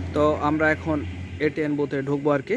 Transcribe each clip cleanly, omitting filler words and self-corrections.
তো আমরা এখন এটিএম বুথে ঢুকবো আর কি।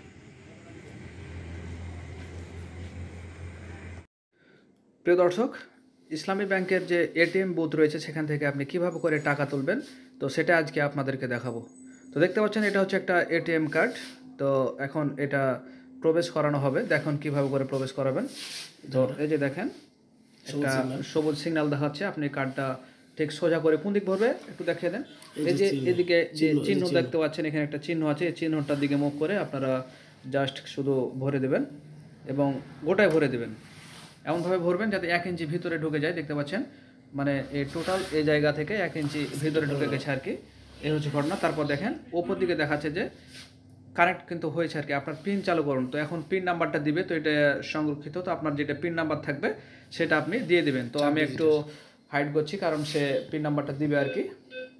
প্রিয় দর্শক, ইসলামী ব্যাংকের যে এটিএম বুথ রয়েছে সেখান থেকে আপনি কিভাবে করে টাকা তুলবেন তো সেটা আজকে আপনাদেরকে দেখাবো। তো দেখতে পাচ্ছেন এটা হচ্ছে একটা এটিএম কার্ড। তো এখন এটা প্রবেশ করানো হবে, দেখুন কিভাবে করে প্রবেশ করাবেন। তো এই যে দেখেন একটা সবুজ সিগন্যাল দেখাচ্ছে, আপনি কার্ডটা ঠিক সোজা করে কোন দিক ভরবে একটু দেখিয়ে দেন। এই যে এদিকে যে চিহ্ন দেখতে পাচ্ছেন, এখানে একটা চিহ্ন আছে, এই চিহ্নটার দিকে মুখ করে আপনারা জাস্ট শুধু ভরে দেবেন এবং গোটায় ভরে দেবেন। এমনভাবে ভরবেন যাতে 1 ইঞ্চি ভিতরে ঢুকে যায়। দেখতে পাচ্ছেন মানে এই টোটাল এই জায়গা থেকে 1 ইঞ্চি ভিতরে ঢুকে গেছে আর কি। এই হচ্ছে ঘটনা। তারপর দেখেন ওপর দিকে দেখাচ্ছে যে কানেক্ট কিন্তু হয়েছে আর কি। আপনার পিন চালু করুন, তো এখন পিন নাম্বারটা দিবে, তো এটা সংরক্ষিত, তো আপনার যেটা পিন নাম্বার থাকবে সেটা আপনি দিয়ে দিবেন। তো আমি একটু হাইড করছি কারণ সে পিন নাম্বারটা দিবে আর কি।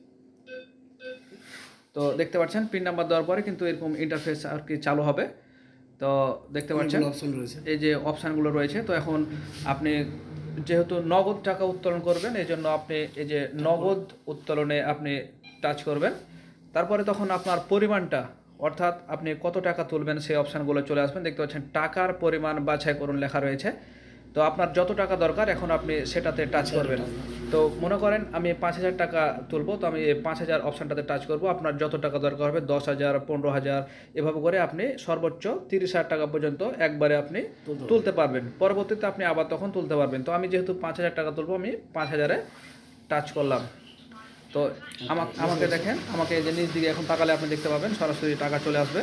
তো দেখতে পাচ্ছেন পিন নাম্বার দেওয়ার পরে কিন্তু এরকম ইন্টারফেস আর কি চালু হবে। তো দেখতে পাচ্ছেন এই যে অপশানগুলো রয়েছে। তো এখন আপনি যেহেতু নগদ টাকা উত্তোলন করবেন, এই জন্য আপনি এই যে নগদ উত্তোলনে আপনি টাচ করবেন। তারপরে তখন আপনার পরিমাণটা, অর্থাৎ আপনি কত টাকা তুলবেন সেই অপশানগুলো চলে আসবেন। দেখতে পাচ্ছেন টাকার পরিমাণ বাছাই করুন লেখা রয়েছে। তো আপনার যত টাকা দরকার এখন আপনি সেটাতে টাচ করবেন। তো মনে করেন আমি 5,000 টাকা তুলবো, তো আমি এই 5,000 অপশানটাতে টাচ করব। আপনার যত টাকা দরকার হবে 10,000, 15,000 এভাবে করে আপনি সর্বোচ্চ 30,000 টাকা পর্যন্ত একবারে আপনি তুলতে পারবেন। পরবর্তীতে আপনি আবার তখন তুলতে পারবেন। তো আমি যেহেতু 5,000 টাকা তুলবো, আমি 5,000-এ টাচ করলাম। তো আমাকে দেখেন, আমাকে এই যে নিচ দিকে এখন তাকালে আপনি দেখতে পাবেন সরাসরি টাকা চলে আসবে।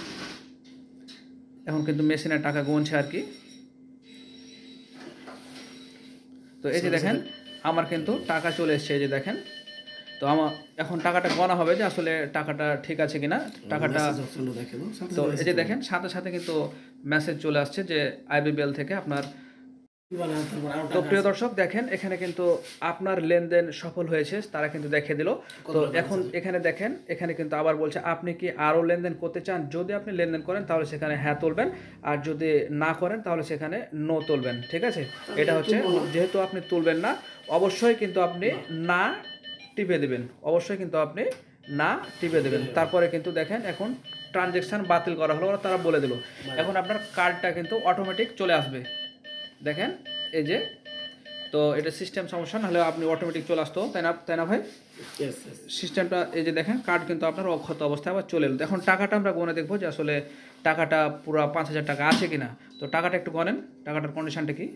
এখন কিন্তু মেশিনের টাকা গুনছে আর কি। তো এই যে দেখেন আমার কিন্তু টাকা চলে এসছে, এই যে দেখেন। তো আমার এখন টাকাটা গণা হবে যে আসলে টাকাটা ঠিক আছে কিনা টাকাটা। তো এই যে দেখেন সাথে সাথে কিন্তু মেসেজ চলে আসছে যে আইবিবিএল থেকে আপনার। তো প্রিয় দর্শক দেখেন এখানে কিন্তু আপনার লেনদেন সফল হয়েছে তারা কিন্তু দেখিয়ে দিল। তো এখন এখানে দেখেন, এখানে কিন্তু আবার বলছে আপনি কি আরও লেনদেন করতে চান। যদি আপনি লেনদেন করেন তাহলে সেখানে হ্যাঁ তুলবেন, আর যদি না করেন তাহলে সেখানে নো তুলবেন। ঠিক আছে, এটা হচ্ছে যেহেতু আপনি তুলবেন না অবশ্যই কিন্তু আপনি না টিপে দেবেন, অবশ্যই কিন্তু আপনি না টিপে দেবেন। তারপরে কিন্তু দেখেন এখন ট্রানজ্যাকশান বাতিল করা হলো, তারা বলে দিল। এখন আপনার কার্ডটা কিন্তু অটোমেটিক চলে আসবে। দেখেন এই যে, তো এটা সিস্টেম সমস্যা, নাহলে আপনি অটোমেটিক চলে আসতো, তাই না ভাই? সিস্টেমটা এই যে দেখেন কার্ড কিন্তু আপনার অক্ষত অবস্থায় আবার চলে এলো। এখন টাকাটা আমরা গনে দেখবো যে আসলে টাকাটা পুরো 5,000 টাকা আছে কিনা। তো টাকাটা একটু গনেন, টাকাটার কন্ডিশনটা কি।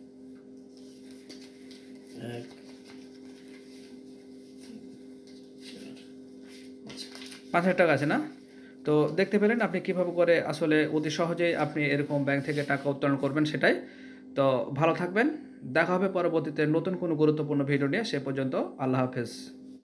5,000 টাকা আছে না? তো দেখতে পেলেন আপনি কিভাবে করে আসলে অতি সহজেই আপনি এরকম ব্যাংক থেকে টাকা উত্তোলন করবেন সেটাই। তো ভালো থাকবেন, দেখা হবে পরবর্তীতে নতুন কোনো গুরুত্বপূর্ণ ভিডিও নিয়ে। সে পর্যন্ত আল্লাহ হাফেজ।